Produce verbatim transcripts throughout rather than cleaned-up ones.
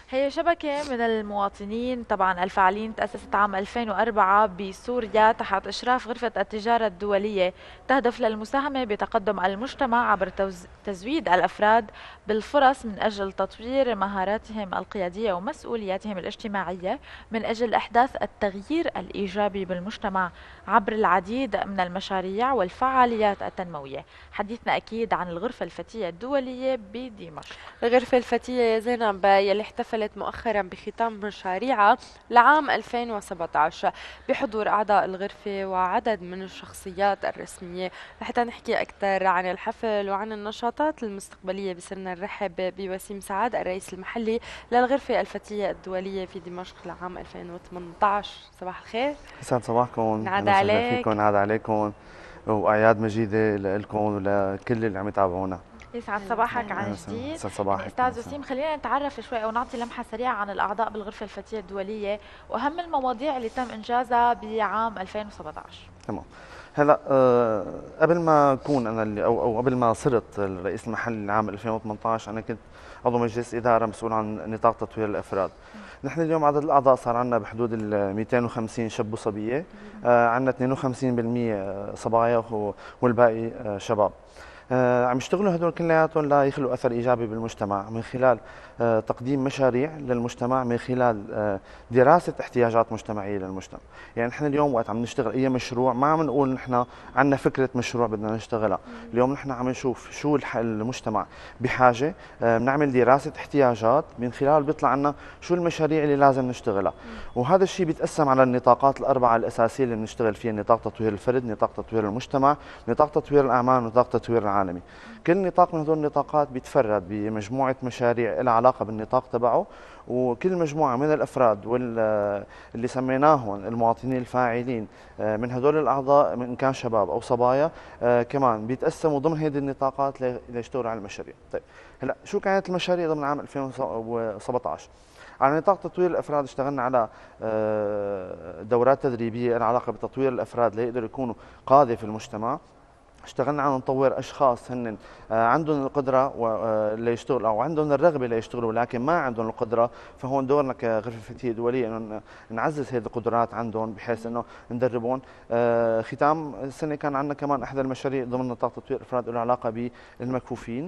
هي شبكة من المواطنين طبعا الفاعلين تأسست عام ألفين وأربعة بسوريا تحت إشراف غرفة التجارة الدولية، تهدف للمساهمة بتقدم المجتمع عبر توز- تزويد الأفراد بالفرص من أجل تطوير مهاراتهم القيادية ومسؤولياتهم الاجتماعية، من أجل إحداث التغيير الإيجابي بالمجتمع عبر العديد من المشاريع والفعاليات التنموية. حديثنا أكيد عن الغرفة الفتية الدولية بدمشق. الغرفة الفتية يا زينب يلي احتفلت مؤخرا بختام مشاريعها لعام ألفين وسبعة عشر بحضور أعضاء الغرفة وعدد من الشخصيات الرسمية. لحتى نحكي أكثر عن الحفل وعن النشاطات المستقبلية بصرنا نرحب بوسيم سعد الرئيس المحلي للغرفة الفتية الدولية في دمشق لعام ألفين وثمانية عشر. صباح الخير. يسعد صباحكم، نعاد اهلا وسهلا فيكم، عليك. نعاد عليكم واعياد مجيده لكم ولكل اللي عم يتابعونا. يسعد أهلا صباحك وسهلا. عن اهلا وسهلا، جديد. يسعد يعني صباحك. أهلا استاذ وسهلا. وسيم، خلينا نتعرف شوي او نعطي لمحه سريعه عن الاعضاء بالغرفه الفتيه الدوليه واهم المواضيع اللي تم انجازها بعام ألفين وسبعة عشر. تمام. هلا أه قبل ما اكون انا اللي او او قبل ما صرت الرئيس المحلي لعام ألفين وثمانية عشر، انا كنت عضو مجلس اداره مسؤول عن نطاق تطوير الافراد. نحن اليوم عدد الاعضاء صار عندنا بحدود ال مئتين وخمسين شاب وصبيه، أه عندنا اثنين وخمسين بالمئة صبايا والباقي أه شباب. آه، عم يشتغلوا هدول كلياتهم ليخلقوا اثر ايجابي بالمجتمع من خلال آه، تقديم مشاريع للمجتمع، من خلال آه، دراسه احتياجات مجتمعيه للمجتمع. يعني نحن اليوم وقت عم نشتغل اي مشروع ما عم نقول نحن عندنا فكره مشروع بدنا نشتغلها، اليوم نحن عم نشوف شو الح- المجتمع بحاجه، آه، بنعمل دراسه احتياجات من خلال بيطلع لنا شو المشاريع اللي لازم نشتغلها. وهذا الشيء بيتقسم على النطاقات الاربعه الاساسيه اللي بنشتغل فيها: نطاق تطوير الفرد، نطاق تطوير المجتمع، نطاق تطوير الاعمال، ونطاق تطوير العالمي. كل نطاق من هذول النطاقات بيتفرد بمجموعه مشاريع لها علاقه بالنطاق تبعه، وكل مجموعه من الافراد واللي سميناهم المواطنين الفاعلين آه، من هذول الاعضاء، ان كان شباب او صبايا، آه، كمان بيتقسموا ضمن هذه النطاقات ليشتغلوا على المشاريع. طيب، هلا شو كانت المشاريع ضمن عام ألفين وسبعة عشر؟ على نطاق تطوير الافراد اشتغلنا على آه، دورات تدريبيه لها علاقه بتطوير الافراد ليقدروا يكونوا قاده في المجتمع. اشتغلنا على نطور اشخاص هن آه، عندهم القدره ليشتغلوا او عندهم الرغبه ليشتغلوا ولكن ما عندهم القدره، فهون دورنا كغرفه فتيه دوليه انه نعزز هذه القدرات عندهم بحيث انه ندربهم. آه، ختام السنه كان عندنا كمان احدى المشاريع ضمن نطاق تطوير الافراد له علاقه بالمكفوفين.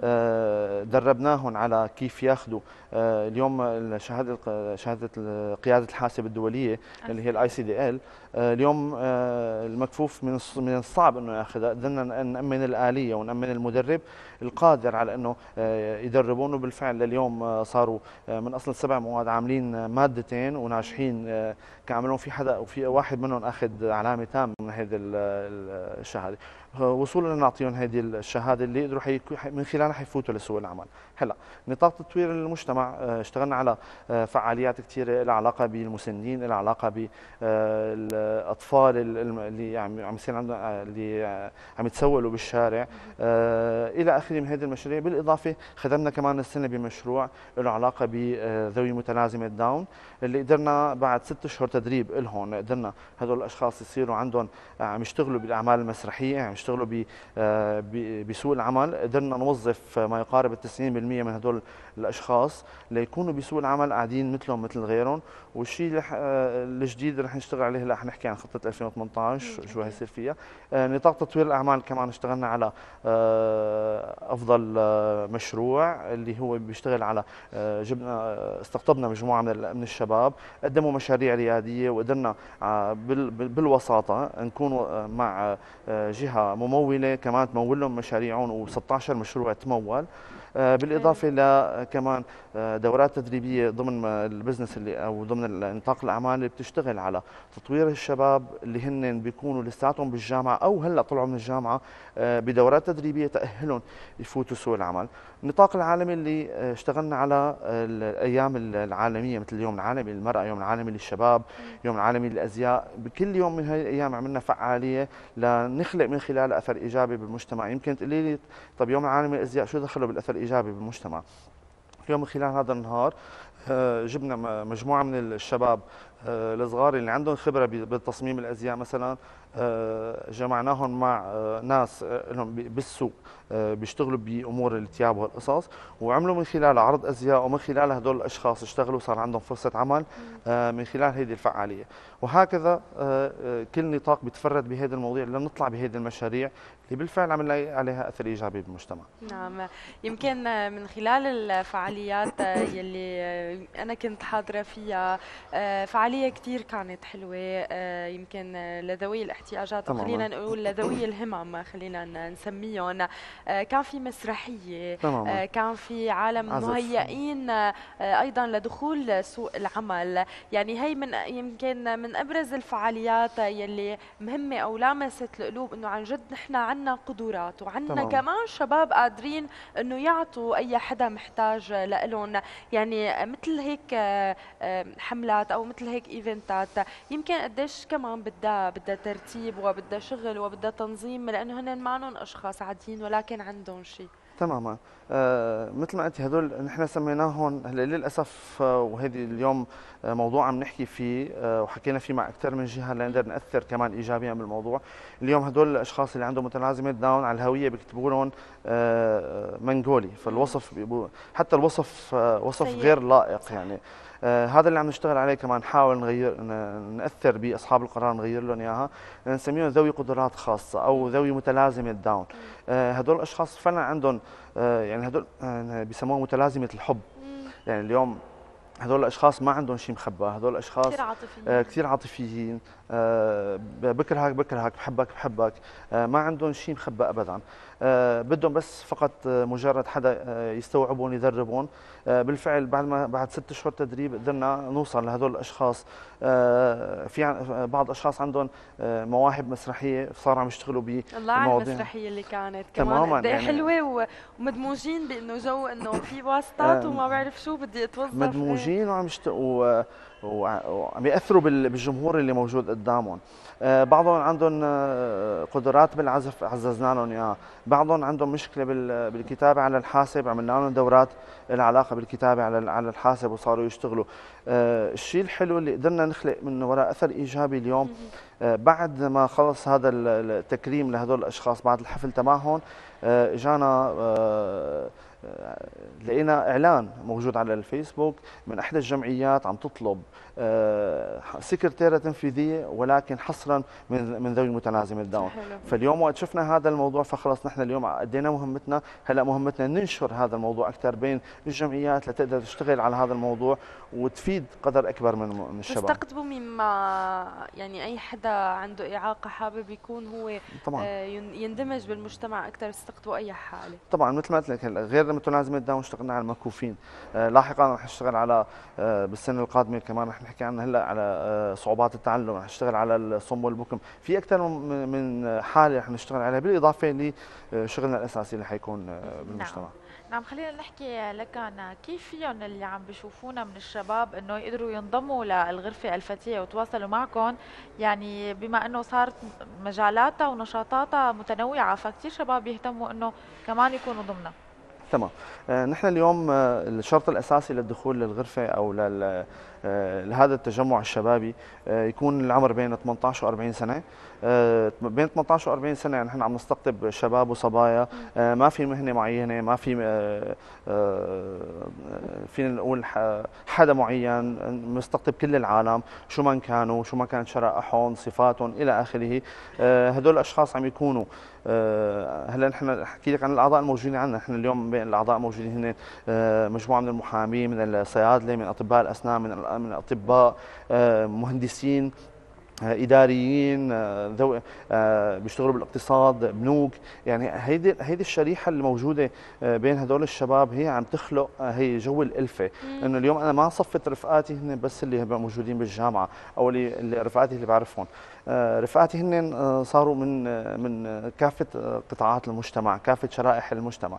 آه، دربناهم على كيف ياخذوا آه، اليوم شهاده شهاده قياده الحاسب الدوليه اللي هي الاي سي دي ال. اليوم آه، المكفوف من الص- من الصعب انه ياخذها، قدرنا نامن الاليه ونامن المدرب القادر على انه آه، يدربونه. بالفعل اليوم آه، صاروا آه، من اصل سبع مواد عاملين آه، مادتين وناجحين آه، كاملون. في حدا وفي واحد منهم اخذ علامه تامه من هذه ال- ال- الشهاده. آه، وصولا لنعطيهم هذه الشهاده اللي يقدروا حيكو- حي- من خلالها حيفوتوا لسوق العمل. هلا نطاق تطوير المجتمع، آه، اشتغلنا على آه، فعاليات كثيره لها علاقه بالمسنين، لها علاقه بالاطفال اللي عم عم يصير عندهم آه، اللي آه، عم يتسولوا بالشارع، آه، الى اخره من هذه المشاريع. بالاضافه خدمنا كمان السنه بمشروع له علاقه بذوي متلازمه داون، اللي قدرنا بعد ست اشهر تدريب لهم قدرنا هذول الاشخاص يصيروا عندهم آه، عم يشتغلوا بالاعمال المسرحيه، عم يشتغلوا ب- آه، ب- بسوق العمل. قدرنا نوظف ما يقارب تسعين بالمئة من هذول الاشخاص ليكونوا بسوق العمل قاعدين مثلهم مثل غيرهم. والشيء اللي ح- آه، الجديد اللي رح نشتغل عليه هلا حنحكي عن خطه ألفين وثمانية عشر شو أكيد. هيصير فيها. آه، نطاق تطوير الاعمال كمان اشتغلنا على آه، افضل آه، مشروع اللي هو بيشتغل على آه، جبنا آه، استقطبنا مجموعه من ال- من الشباب قدموا مشاريع رياديه، وقدرنا آه، بال- بال- بالوساطه نكون آه، مع آه، جهه مموله كمان تمول لهم مشاريعهم، و16 مشروع تمول. آه، حلو. بالاضافه لكمان آه، دورات تدريبيه ضمن البزنس اللي او ضمن نطاق الاعمال اللي بتشتغل على تطوير الشباب اللي هن بيكونوا لساتهم بالجامعه او هلا طلعوا من الجامعه، آه، بدورات تدريبيه تاهلهم يفوتوا سوق العمل. النطاق العالمي اللي آه، اشتغلنا على الايام العالميه مثل اليوم العالمي للمراه، يوم العالمي للشباب، يوم العالمي للازياء. بكل يوم من هاي الايام عملنا فعاليه لنخلق من خلالها اثر ايجابي بالمجتمع. يمكن تقولي لي طب يوم العالمي للازياء شو دخله بالاثر الايجابي بالمجتمع؟ اليوم من خلال هذا النهار جبنا مجموعه من الشباب الصغار اللي عندهم خبره بتصميم الازياء مثلا، جمعناهم مع ناس لهم بالسوق بيشتغلوا بامور الثياب والقصص، وعملوا من خلال عرض ازياء، ومن خلال هدول الاشخاص اشتغلوا صار عندهم فرصه عمل من خلال هذه الفعاليه. وهكذا كل نطاق بيتفرد بهذا المواضيع لنطلع بهذه المشاريع اللي بالفعل عمل عليها اثر ايجابي بالمجتمع. نعم، يمكن من خلال الفعاليات يلي انا كنت حاضره فيها، فعاليه كثير كانت حلوه، يمكن لذوي الاحتياجات، او خلينا نقول لذوي الهمم خلينا نسميهم. كان في مسرحيه، تماما. كان في عالم مهيئين ايضا لدخول سوق العمل. يعني هي من يمكن من ابرز الفعاليات يلي مهمه او لامست القلوب، انه عن جد نحن عندنا قدرات، وعندنا كمان شباب قادرين انه يعطوا اي حدا محتاج لهم. يعني مثل هيك حملات او مثل هيك ايفنتات يمكن قديش كمان بدها بدها ترتيب وبدها شغل وبدها تنظيم، لانه هن معهم اشخاص عاديين ولكن عندهم شيء. تماما. آه مثل ما قلت، هدول نحن سميناهم هلا للاسف، آه وهذه اليوم آه موضوع عم نحكي فيه، آه وحكينا فيه مع اكثر من جهه لنقدر ناثر كمان ايجابيا بالموضوع. اليوم هدول الاشخاص اللي عندهم متلازمه داون على الهويه بيكتبوا لهم آه منغولي، فالوصف حتى الوصف آه وصف سيء. غير لائق يعني. آه هذا اللي عم نشتغل عليه كمان، نحاول نغير ناثر باصحاب القرار، نغير لهم اياها، نسميهم ذوي قدرات خاصه او ذوي متلازمه داون. آه هدول الاشخاص فعلا عندهم آه يعني هدول آه بيسموها متلازمه الحب. يعني اليوم هدول الاشخاص ما عندهم شيء مخبى، هدول الاشخاص كثير عاطفيين، آه كثير عاطفيين، آه بكرهك بكرهك بحبك بحبك، آه ما عندهم شيء مخبى ابدا. آه بدهم بس فقط آه مجرد حدا آه يستوعبون يدربون. آه بالفعل بعد ما بعد ست اشهر تدريب قدرنا نوصل لهدول الاشخاص. آه في بعض الاشخاص عندهم آه مواهب مسرحيه صاروا عم يشتغلوا ب الله على المسرحيه اللي كانت كمان قد ايه يعني حلوه، ومدموجين بانه جو انه في واسطات وما بعرف شو بدي اتوظف، مدموجين وعم يشتغلوا وعم ياثروا بالجمهور اللي موجود قدامهم. بعضهم عندهم قدرات بالعزف عززنا لهم اياها، بعضهم عندهم مشكله بالكتابه على الحاسب، عملنا لهم دورات لها علاقه بالكتابه على على الحاسب وصاروا يشتغلوا. الشيء الحلو اللي قدرنا نخلق من وراء اثر ايجابي اليوم، بعد ما خلص هذا التكريم لهدول الاشخاص بعد الحفل تبعهم، اجانا لقينا اعلان موجود على الفيسبوك من احدى الجمعيات عم تطلب سكرتيره تنفيذيه ولكن حصرا من من ذوي المتلازمه الداون. فاليوم وقت شفنا هذا الموضوع فخلص نحن اليوم ادينا مهمتنا، هلا مهمتنا ننشر هذا الموضوع اكثر بين الجمعيات لتقدر تشتغل على هذا الموضوع وتفيد قدر اكبر من من الشباب. تستقطبوا مما يعني اي حدا عنده اعاقه حابب يكون هو طبعا يندمج بالمجتمع اكثر، تستقطبوا اي حاله. طبعا مثل ما قلت لك غير المتلازمه داون اشتغلنا على المكفوفين، آه لاحقا رح نشتغل على آه بالسنه القادمه كمان رح نحكي عنها هلا على آه صعوبات التعلم، رح نشتغل على الصم والبكم، في اكثر من حاله رح نشتغل عليها بالاضافه لشغلنا الاساسي اللي حيكون آه بالمجتمع. نعم. نعم، خلينا نحكي لك عن كيف فيهم اللي عم بيشوفونا من الشباب انه يقدروا ينضموا للغرفه الفتيه وتواصلوا معكم، يعني بما انه صارت مجالاتها ونشاطاتها متنوعه، فكتير شباب يهتموا انه كمان يكونوا ضمنها. تمام. آه نحن اليوم آه الشرط الاساسي للدخول للغرفه او لل آه لهذا التجمع الشبابي آه يكون العمر بين ثمانية عشر وأربعين سنه. آه بين ثمانية عشر وأربعين سنه يعني نحن عم نستقطب شباب وصبايا، آه ما في مهنه معينه، ما في آه آه فينا نقول حدا معين، نستقطب كل العالم شو ما كانوا، شو ما كانت شرائحهم، صفاتهم الى اخره. آه هدول الاشخاص عم يكونوا أه هلا نحن احكي لك عن الاعضاء الموجودين عندنا. نحن اليوم بين الاعضاء الموجودين هن أه مجموعه من المحامين، من الصيادله، من اطباء الاسنان، من من الاطباء، أه مهندسين، اداريين، ذوي بيشتغلوا بالاقتصاد، بنوك. يعني هيدي هيدي الشريحه اللي موجوده بين هدول الشباب هي عم تخلق هي جو الالفه، انه اليوم انا ما صفت رفقاتي هن بس اللي موجودين بالجامعه او اللي, اللي رفقاتي اللي بعرفهم، رفقاتي هن صاروا من من كافه قطاعات المجتمع، كافه شرائح المجتمع.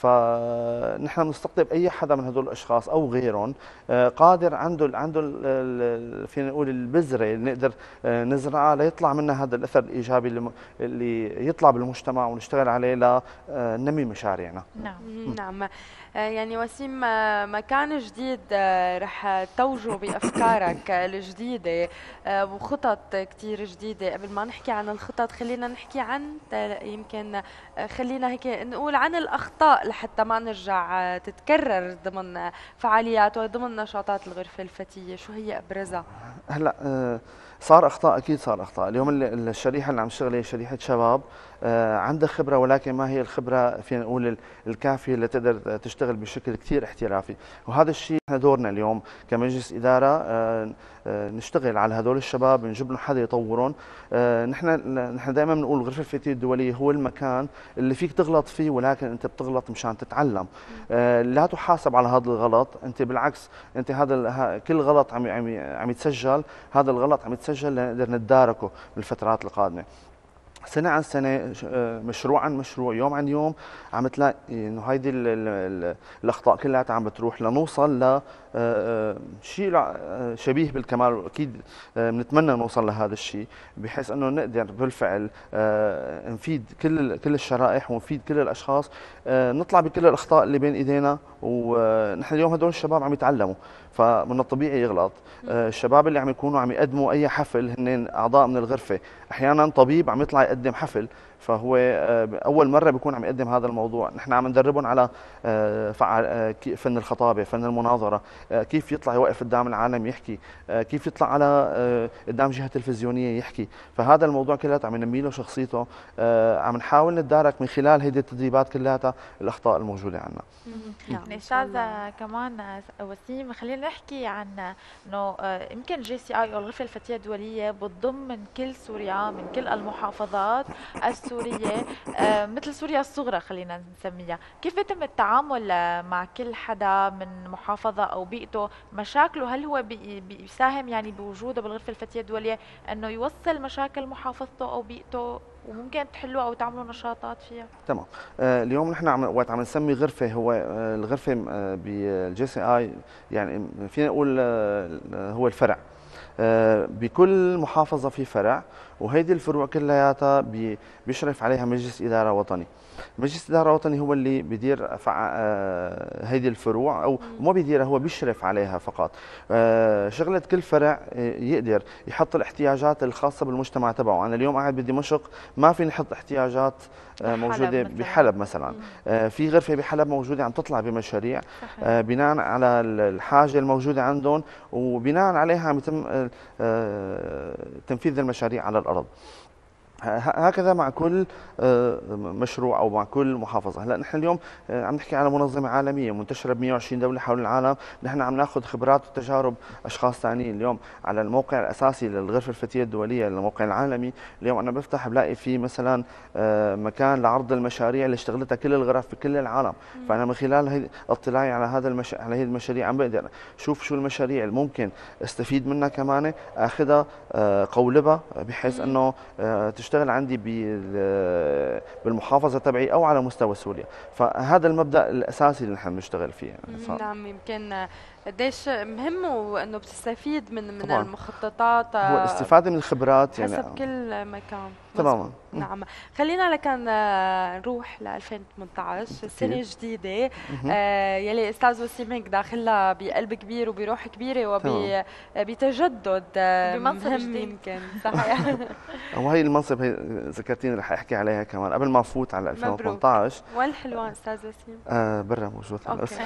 فنحن بنستقطب اي حدا من هدول الاشخاص او غيرهم قادر عنده عنده فينا نقول البذره اللي نقدر نزرعها ليطلع منها هذا الاثر الايجابي اللي اللي يطلع بالمجتمع ونشتغل عليه لننمي مشاريعنا. نعم نعم. يعني وسيم، مكان جديد رح توجه بأفكارك الجديدة وخطط كتير جديدة. قبل ما نحكي عن الخطط خلينا نحكي عن يمكن خلينا هيك نقول عن الأخطاء لحتى ما نرجع تتكرر ضمن فعاليات وضمن نشاطات الغرفة الفتية. شو هي أبرزها؟ هلا صار اخطاء، اكيد صار اخطاء. اليوم الشريحه اللي عم تشتغل هي شريحه شباب عندها خبره، ولكن ما هي الخبره فينا نقول الكافيه اللي تقدر تشتغل بشكل كثير احترافي. وهذا الشيء احنا دورنا اليوم كمجلس اداره نشتغل على هدول الشباب، نجيب لهم حدا يطورهم. نحن نحن دائما بنقول الغرفه الفتيه الدوليه هو المكان اللي فيك تغلط فيه، ولكن انت بتغلط مشان تتعلم. لا تحاسب على هذا الغلط، انت بالعكس انت هذا كل غلط عم عم عم يتسجل، هذا الغلط عم يتسجل لنقدر نتداركه بالفترات القادمه. سنة عن سنة، مشروع عن مشروع، يوم عن يوم عم تلاقي انه هيدي الاخطاء كلها عم بتروح لنوصل ل شيء شبيه بالكمال. واكيد بنتمنى نوصل لهذا الشيء بحيث انه نقدر بالفعل نفيد كل كل الشرائح ونفيد كل الاشخاص، نطلع بكل الاخطاء اللي بين ايدينا. ونحن اليوم هدول الشباب عم يتعلموا، فمن الطبيعي يغلط. الشباب اللي عم يكونوا عم يقدموا اي حفل هن اعضاء من الغرفه، احيانا طبيب عم يطلع يقدم حفل، فهو اول مره بيكون عم يقدم هذا الموضوع. نحن عم ندربهم على فن الخطابه، فن المناظره، كيف يطلع يوقف قدام العالم يحكي، كيف يطلع على قدام جهه تلفزيونيه يحكي. فهذا الموضوع كله عم ننمي له شخصيته، عم نحاول نتدارك من خلال هذه التدريبات كلها الاخطاء الموجوده عندنا. يعني استاذه كمان وسيم، خلينا نحكي عن انه يمكن جي سي اي او الغرفه الفتيه الدوليه بتضم من كل سوريا، من كل المحافظات السوريه، مثل سوريا الصغرى خلينا نسميها. كيف بيتم التعامل مع كل حدا من محافظه او بيئته؟ مشاكله هل هو بيساهم يعني بوجوده بالغرفه الفتيه الدوليه انه يوصل مشاكل محافظته او بيئته وممكن تحلوا او تعملوا نشاطات فيها؟ تمام. آه اليوم نحن عم وقت عم نسمي غرفه، هو آه الغرفه آه بالجي سي اي يعني فينا نقول آه هو الفرع. آه بكل محافظه في فرع، وهيدي الفروع كلياتها بي بيشرف عليها مجلس اداره وطني. مجلس اداره وطني هو اللي بيدير آه هيدي الفروع، او مو بيديرها، هو بيشرف عليها فقط. آه شغله كل فرع يقدر يحط الاحتياجات الخاصه بالمجتمع تبعه. انا اليوم قاعد بدمشق ما في نحط احتياجات آه موجوده مثلاً. بحلب مثلا آه في غرفه بحلب موجوده عم تطلع بمشاريع آه بناء على الحاجه الموجوده عندهم، وبناء عليها عم يتم آه تنفيذ المشاريع على الارض. هكذا مع كل مشروع او مع كل محافظه. هلا نحن اليوم عم نحكي على منظمه عالميه منتشره ب مئة وعشرين دوله حول العالم، نحن عم ناخذ خبرات وتجارب اشخاص ثانيين. اليوم على الموقع الاساسي للغرفه الفتيه الدوليه، الموقع العالمي، اليوم انا بفتح بلاقي في مثلا مكان لعرض المشاريع اللي اشتغلتها كل الغرف في كل العالم. فانا من خلال اطلاعي على هذا المش... على هذه المشاريع عم بقدر شوف شو المشاريع اللي ممكن استفيد منها، كمان اخذها قولبها بحيث انه تشتغل عندي بالمحافظه تبعي او على مستوى سوريا. فهذا المبدا الاساسي اللي نحن بنشتغل فيه يعني. ف... نعم. يمكن قديش مهم وانه بتستفيد من من طبعاً. المخططات، هو الاستفاده من الخبرات يعني حسب كل مكان. تماما. نعم. خلينا لكن نروح ل ألفين وثمانية عشر، سنه جديده آه يلي استاذ وسيم هيك داخلها بقلب كبير وبروح كبيره وبتجدد بمنصب جديد يمكن. صحيح. وهي المنصب هي ذكرتيني رح احكي عليها كمان قبل ما افوت على ألفين وثمانية عشر. وين الحلوان استاذ وسيم؟ آه برا موجود هلا.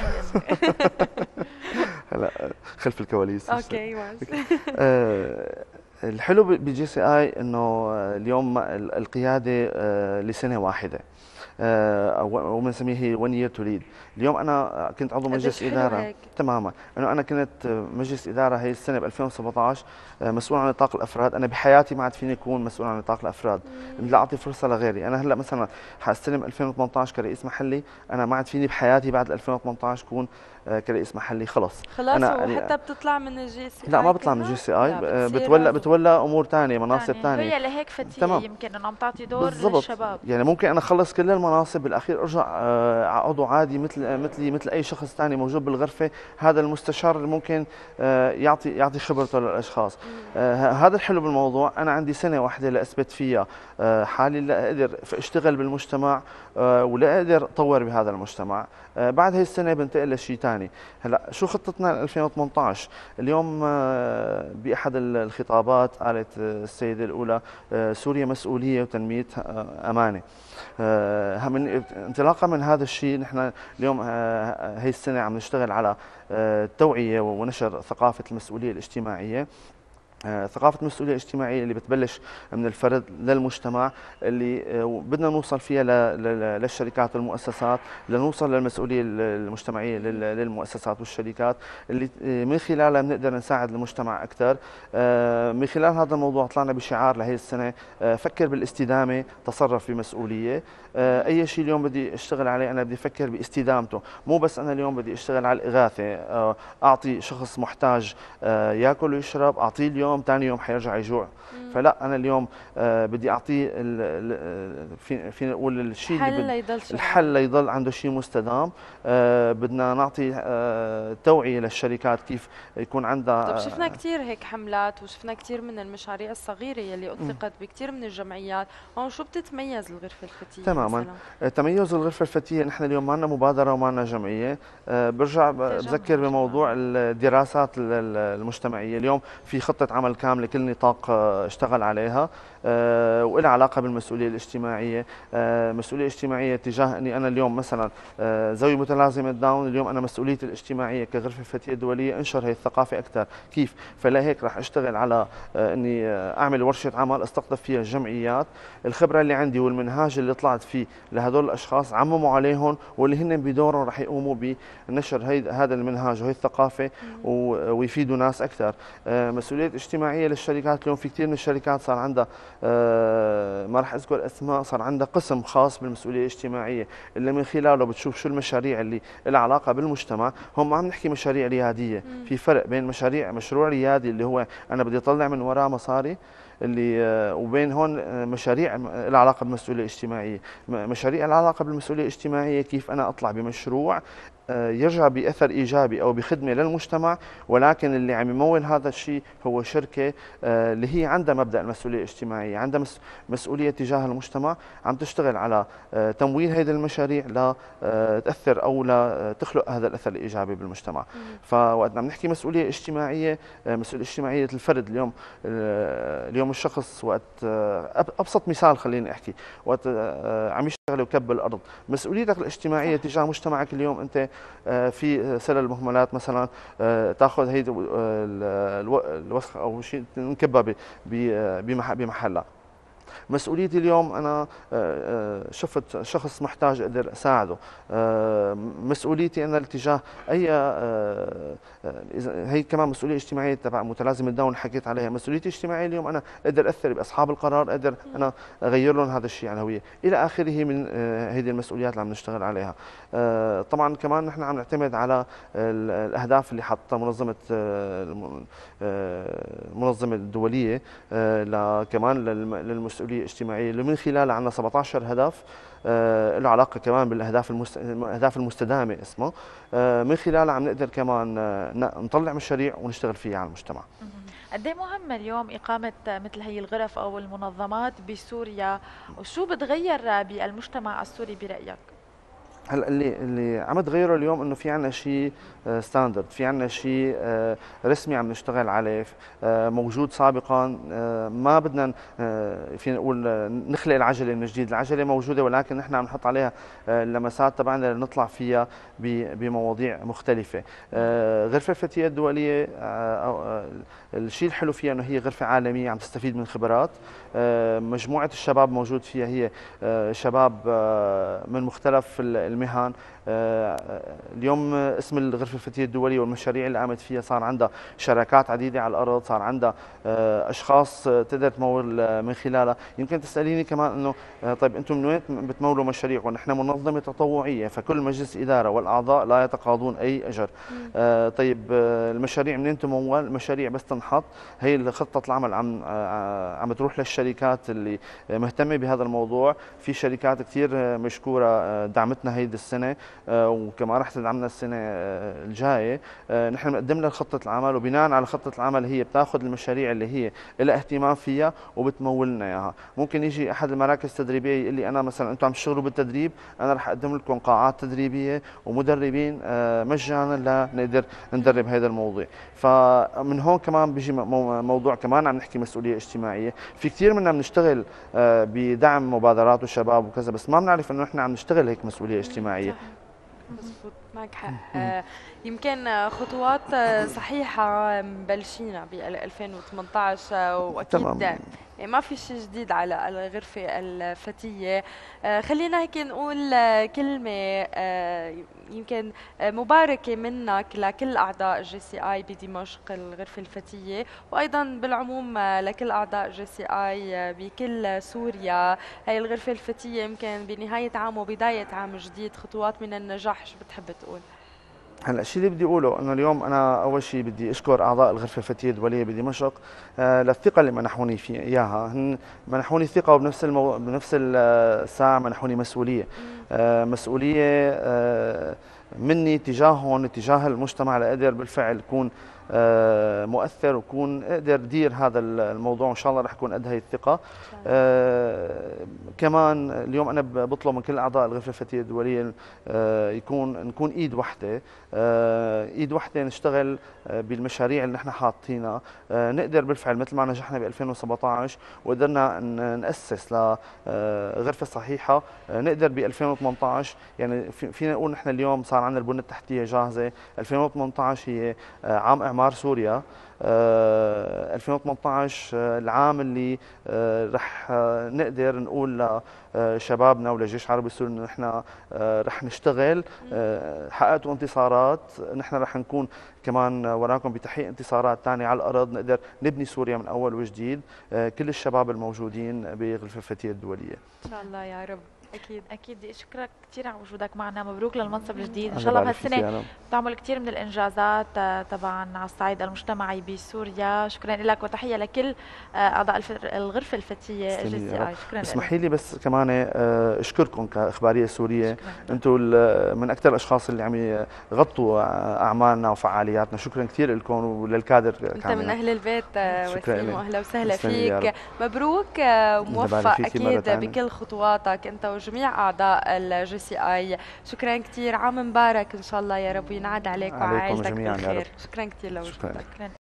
هلا خلف الكواليس. اوكي ماشي. آه الحلو بجي سي اي انه اليوم القياده لسنه واحده، وبنسميه هي one year to lead. اليوم انا كنت عضو مجلس اداره هيك. تماما. انه انا كنت مجلس اداره هي السنه ب ألفين وسبعة عشر مسؤول عن نطاق الافراد. انا بحياتي ما عاد فيني اكون مسؤول عن نطاق الافراد، بدي اعطي فرصه لغيري. انا هلا مثلا حاستلم ألفين وثمانية عشر كرئيس محلي، انا ما عاد فيني بحياتي بعد ألفين وثمانية عشر كون كرئيس محلي. خلص خلاص. أنا وحتى بتطلع من الجي سي اي؟ لا ما بطلع من الجي سي اي، بتولى بتولى امور ثانيه، مناصب ثانيه. هي لهيك فتيه يمكن انه عم تعطي دور بالزبط. للشباب. يعني ممكن انا اخلص كل المناصب بالاخير ارجع عضو عادي مثل مثلي مثل اي شخص ثاني موجود بالغرفه. هذا المستشار اللي ممكن يعطي يعطي خبرته للاشخاص. هذا الحلو بالموضوع، انا عندي سنه واحده لاثبت فيها حالي، لا اقدر اشتغل بالمجتمع ولا اقدر اطور بهذا المجتمع. بعد هي السنه بنتقل لشيء ثاني. هلا شو خطتنا ل ألفين وثمانية عشر؟ اليوم باحد الخطابات قالت السيده الاولى سوريا مسؤوليه وتنميه امانه. من انطلاقا من هذا الشيء نحن اليوم هي السنه عم نشتغل على التوعيه ونشر ثقافه المسؤوليه الاجتماعيه. ثقافة المسؤولية الاجتماعية اللي بتبلش من الفرد للمجتمع، اللي بدنا نوصل فيها للشركات والمؤسسات، لنوصل للمسؤولية المجتمعية للمؤسسات والشركات اللي من خلالها بنقدر نساعد المجتمع أكثر. من خلال هذا الموضوع طلعنا بشعار لهي السنة: فكر بالاستدامة، تصرف بمسؤولية. أي شيء اليوم بدي أشتغل عليه أنا بدي أفكر باستدامته، مو بس أنا اليوم بدي أشتغل على الإغاثة، أعطي شخص محتاج يأكل ويشرب، أعطيه اليوم ثاني يوم حيرجع يجوع. فلا انا اليوم آه بدي اعطيه في فينا نقول الشيء الحل اللي ليضل الحل ليضل عنده شيء مستدام. آه بدنا نعطي آه توعيه للشركات كيف يكون عندها. طب شفنا كثير هيك حملات، وشفنا كثير من المشاريع الصغيره يلي اطلقت بكثير من الجمعيات. هون شو بتتميز الغرفه الفتيه؟ تماما مثلاً؟ تميز الغرفه الفتيه، نحن اليوم ما عندنا مبادره وما عندنا جمعيه. آه برجع بذكر بموضوع الدراسات المجتمعيه. اليوم في خطه عمل كامله كل نطاق اشتغل عليها أه وإلها علاقة بالمسؤولية الاجتماعية. أه مسؤولية اجتماعية تجاه أني أنا اليوم مثلا أه ذوي متلازمة داون، اليوم أنا مسؤوليتي الاجتماعية كغرفة فتية دولية انشر هي الثقافة أكثر. كيف؟ فلا هيك راح أشتغل على أه أني أعمل ورشة عمل استقطب فيها الجمعيات، الخبرة اللي عندي والمنهاج اللي طلعت فيه لهدول الأشخاص عمموا عليهم، واللي هن بدورهم راح يقوموا بنشر هذا المنهاج وهي الثقافة ويفيدوا ناس أكثر. أه مسؤولية اجتماعية للشركات، اليوم في كثير من الشركات صار عندها آه ما راح اذكر اسماء، صار عندها قسم خاص بالمسؤوليه الاجتماعيه اللي من خلاله بتشوف شو المشاريع اللي لها علاقه بالمجتمع. هم ما عم نحكي مشاريع رياديه، في فرق بين مشاريع مشروع ريادي اللي هو انا بدي اطلع من وراه مصاري، اللي آه وبين هون آه مشاريع لها علاقه بالمسؤوليه الاجتماعيه. مشاريع لها علاقه بالمسؤوليه الاجتماعيه كيف انا اطلع بمشروع يرجع بأثر إيجابي أو بخدمة للمجتمع، ولكن اللي عم يمول هذا الشيء هو شركة اللي هي عندها مبدأ المسؤولية الاجتماعية، عندها مسؤولية تجاه المجتمع، عم تشتغل على تمويل هذه المشاريع لا تأثر أو لا تخلق هذا الأثر الإيجابي بالمجتمع. فوقت عم نحكي مسؤولية اجتماعية، مسؤولية اجتماعية الفرد اليوم اليوم الشخص وقت أبسط مثال خليني أحكي، وقت عم يشتغل وكب الأرض، مسؤوليتك الاجتماعية تجاه مجتمعك. اليوم أنت في سلل المهملات مثلا تاخذ هيدي الوسخه او شيء نكبها بمحلها. مسؤوليتي اليوم انا شفت شخص محتاج اقدر اساعده. مسؤوليتي انا اتجاه اي هي كمان مسؤوليه اجتماعيه تبع متلازمه داون حكيت عليها. مسؤوليتي الاجتماعيه اليوم انا اقدر اثر باصحاب القرار، اقدر انا اغير لهم هذا الشيء عن هويه الى اخره من هذه المسؤوليات اللي عم نشتغل عليها. طبعا كمان نحن عم نعتمد على الاهداف اللي حطها منظمه المنظمه الدوليه كمان للمسؤوليه الاجتماعيه، اللي من خلالها عندنا سبعة عشر هدف آه له علاقه كمان بالاهداف المست... الاهداف المستدامه اسمه. آه من خلالها عم نقدر كمان آه نطلع مشاريع ونشتغل فيها على المجتمع. قد ايه مهم اليوم اقامه مثل هي الغرف او المنظمات بسوريا، وشو بتغير بالمجتمع السوري برايك؟ هلا اللي اللي عم تغيره اليوم انه في عندنا شيء ستاندرد، في عندنا شيء رسمي عم نشتغل عليه موجود سابقا. ما بدنا فينا نقول نخلق العجله من جديد، العجله موجوده ولكن نحن عم نحط عليها اللمسات تبعنا لنطلع فيها بمواضيع مختلفه. غرفه الفتيات الدوليه الشيء الحلو فيها انه هي غرفه عالميه عم تستفيد من خبرات. مجموعه الشباب موجود فيها هي شباب من مختلف المهن. اليوم اسم الغرفة الفتية الدولية والمشاريع اللي قامت فيها صار عندها شراكات عديدة على الأرض، صار عندها أشخاص تقدر تمول من خلالها. يمكن تسأليني كمان أنه طيب أنتم من وين بتمولوا مشاريعكم؟ نحن منظمة تطوعية، فكل مجلس إدارة والأعضاء لا يتقاضون أي أجر. آه طيب المشاريع منين تمول؟ المشاريع بس تنحط، هي خطة العمل عم عم تروح للشركات اللي مهتمة بهذا الموضوع. في شركات كثير مشكورة دعمتنا هيدي السنة وكمان رح تدعمنا السنة الجاية. نحن بنقدم لها خطة العمل، وبناء على خطة العمل هي بتاخذ المشاريع اللي هي لها اهتمام فيها وبتمولنا اياها. ممكن يجي احد المراكز التدريبية يقول لي انا مثلا انتم عم تشتغلوا بالتدريب، انا رح اقدم لكم قاعات تدريبية ومدربين مجانا لنقدر ندرب هذا الموضوع. فمن هون كمان بيجي موضوع كمان عم نحكي مسؤولية اجتماعية. في كثير منا بنشتغل بدعم مبادرات وشباب وكذا، بس ما بنعرف انه نحن عم نشتغل هيك مسؤولية اجتماعية. مزبوط، معك حق. آه يمكن خطوات صحيحة مبلشينا ب ألفين وثمانية عشر، واكيد يعني ما في شيء جديد على الغرفة الفتية. آه خلينا هيك نقول كلمة آه يمكن مباركة منك لكل أعضاء جي سي آي بدمشق الغرفة الفتية، وأيضا بالعموم لكل أعضاء جي سي آي بكل سوريا. هاي الغرفة الفتية يمكن بنهاية عام وبداية عام جديد خطوات من النجاح، شو بتحب تقول؟ هلا الشيء اللي بدي اقوله انه اليوم انا اول شيء بدي اشكر اعضاء الغرفه الفتيه الدوليه بدمشق آه للثقه اللي منحوني في اياها. هن منحوني ثقه، وبنفس المو... بنفس الساعه منحوني مسؤوليه. آه مسؤوليه آه مني تجاههم، تجاه المجتمع، لاقدر بالفعل اكون آه مؤثر وكون اقدر ادير هذا الموضوع، وان شاء الله رح اكون قد هي الثقه. آه كمان اليوم انا بطلب من كل اعضاء الغرفه الفتيه الدوليه آه يكون نكون ايد وحده، آه ايد وحده نشتغل آه بالمشاريع اللي نحن حاطينها. آه نقدر بالفعل مثل ما نجحنا ب ألفين وسبعة عشر وقدرنا ناسس لغرفه صحيحه، آه نقدر ب ألفين وثمانية عشر يعني فينا نقول نحن اليوم صار عندنا البنيه التحتيه جاهزه. ألفين وثمانية عشر هي آه عام اعمار سوريا. آه ألفين وثمانية عشر آه العام اللي آه رح آه نقدر نقول لشبابنا وللجيش العربي السوري انه نحن آه رح نشتغل. آه حققتوا انتصارات، نحن رح نكون كمان وراكم بتحقيق انتصارات ثانيه على الارض، نقدر نبني سوريا من اول وجديد. آه كل الشباب الموجودين بغرفه الفتيه الدوليه ان شاء الله يا رب. اكيد اكيد بدي اشكرك كثير على وجودك معنا. مبروك للمنصب الجديد، ان شاء الله بهالسنه تعمل كثير من الانجازات طبعا على الصعيد المجتمعي بسوريا. شكرا لك وتحيه لكل اعضاء الغرفه الفتيه جي سي آي. شكرا. اسمحي لي بس كمان اشكركم كاخباريه سوريه، انتم من اكثر الاشخاص اللي عم يغطوا اعمالنا وفعالياتنا. شكرا كثير لكم وللكادر كمان. انت من اهل البيت وسيم، واهلا وسهلا فيك. مبروك وموفق اكيد بكل خطواتك انت وجميع اعضاء الجي سي اي. شكرا كثير، عام مبارك ان شاء الله يا رب، وينعاد عليك وعائلتك بالخير. شكرا كثير لوجودك.